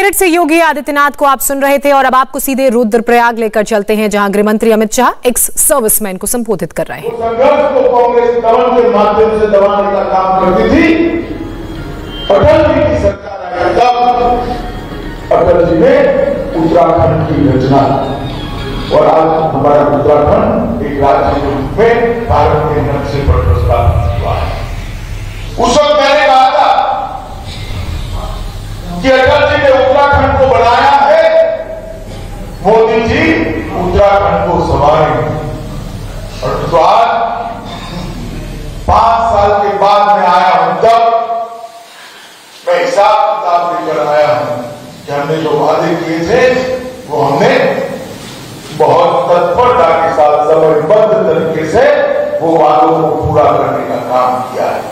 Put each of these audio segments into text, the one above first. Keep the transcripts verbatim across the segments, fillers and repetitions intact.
Bullet से योगी आदित्यनाथ को आप सुन रहे थे और अब आपको सीधे रुद्रप्रयाग लेकर चलते हैं, जहां गृह मंत्री अमित शाह एक्स सर्विसमैन को संबोधित कर रहे हैं। संघर्ष को कांग्रेस दमन के माध्यम से दबाने का काम करती थी। अटल जी की सरकार आई तब अटल जी ने उत्तराखंड की रचना और आज हमारा उत्तराखंड एक राज्य के रूप में भारत के नक्शे पर प्रस्तावित हुआ है। उस वक्त मैंने कहा था कि अटल जी ने उत्तराखंड को बनाया है, मोदी जी उत्तराखंड को संभालेंगे। और तो आज पांच साल के बाद मैं आया हूं, तब मैं हिसाब किताब लेकर आया हूं कि हमने जो वादे किए थे वो हमने बहुत तत्परता के साथ समयबद्ध तरीके से वो वादों को पूरा करने का काम किया है।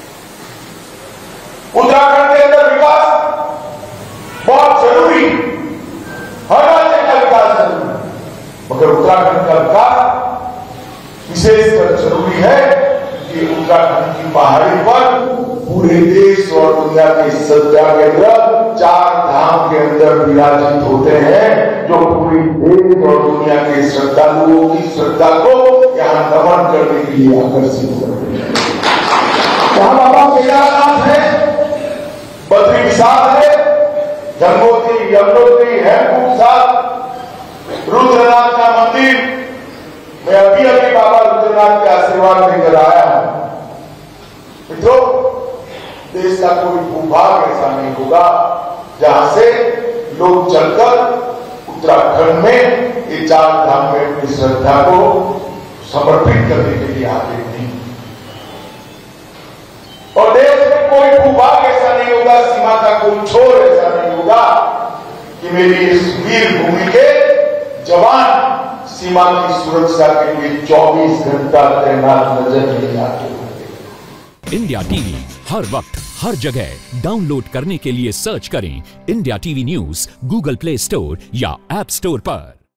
उत्तराखंड के अंदर विकास बहुत जरूरी, हर राज्य का विकास जरूरी, मगर उत्तराखंड का विकास विशेषकर जरूरी है कि उत्तराखंड की पहाड़ी पर पूरे देश और दुनिया के सत्याग्रह चार धाम के अंदर विराजित होते हैं, जो पूरी देश और दुनिया के श्रद्धालुओं की श्रद्धा को यहाँ नमन करने के लिए आकर्षित करते हैं। वहां बाबा केदारनाथ है, बद्री विशाल है, गंगोत्री, यमुनोत्री, हेमकूट साहब, रुद्रनाथ का मंदिर। मैं अभी अभी बाबा रुद्रनाथ के आशीर्वाद लेकर आया हूं। मित्रों, देश का कोई भूभाग ऐसा नहीं होगा जहां से लोग चलकर उत्तराखंड में ये चार धाम में अपनी श्रद्धा को समर्पित करने के लिए आते नहीं। और देश में कोई भूभाग ऐसा नहीं होगा, सीमा का कोई छोर ऐसा नहीं होगा कि मेरी इस वीर भूमि के जवान सीमा की सुरक्षा के लिए चौबीस घंटा तैनात नजर नहीं आते। इंडिया टीवी हर वक्त हर जगह डाउनलोड करने के लिए सर्च करें India TV news Google Play Store या ऐप स्टोर पर।